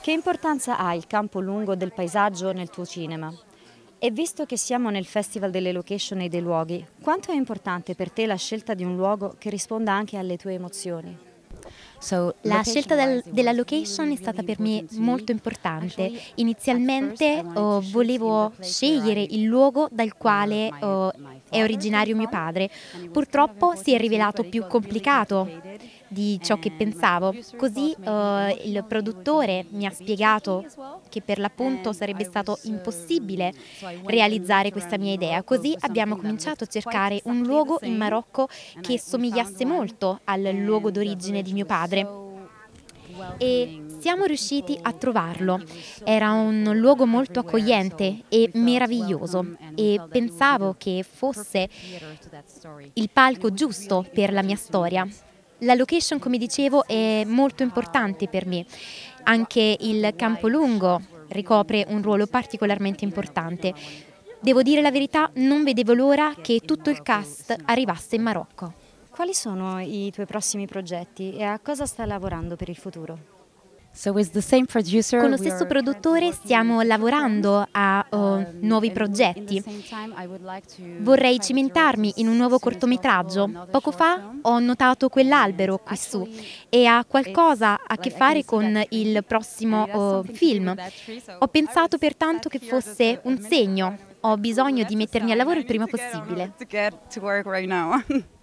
Che importanza ha il campo lungo del paesaggio nel tuo cinema? E visto che siamo nel Festival delle location e dei luoghi, quanto è importante per te la scelta di un luogo che risponda anche alle tue emozioni? La scelta della location è stata per me molto importante. Inizialmente volevo scegliere il luogo dal quale è originario mio padre. Purtroppo si è rivelato più complicato di ciò che pensavo. Così il produttore mi ha spiegato che per l'appunto sarebbe stato impossibile realizzare questa mia idea. Così abbiamo cominciato a cercare un luogo in Marocco che somigliasse molto al luogo d'origine di mio padre. E siamo riusciti a trovarlo. Era un luogo molto accogliente e meraviglioso e pensavo che fosse il palco giusto per la mia storia. La location, come dicevo, è molto importante per me. Anche il campo lungo ricopre un ruolo particolarmente importante. Devo dire la verità, non vedevo l'ora che tutto il cast arrivasse in Marocco. Quali sono i tuoi prossimi progetti e a cosa stai lavorando per il futuro? Con lo stesso produttore stiamo lavorando a nuovi progetti. Vorrei cimentarmi in un nuovo cortometraggio. Poco fa ho notato quell'albero qui su e ha qualcosa a che fare con il prossimo film. Ho pensato pertanto che fosse un segno. Ho bisogno di mettermi al lavoro il prima possibile.